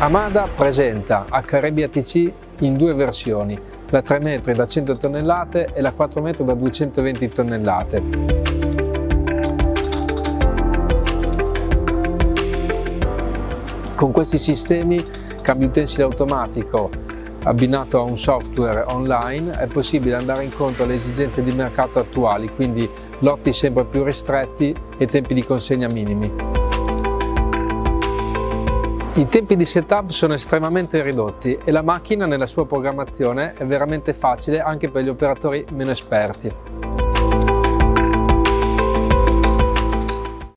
Amada presenta HRB ATC in due versioni, la 3 metri da 100 tonnellate e la 4 metri da 220 tonnellate. Con questi sistemi, cambio utensile automatico abbinato a un software online, è possibile andare incontro alle esigenze di mercato attuali, quindi lotti sempre più ristretti e tempi di consegna minimi. I tempi di setup sono estremamente ridotti e la macchina nella sua programmazione è veramente facile anche per gli operatori meno esperti.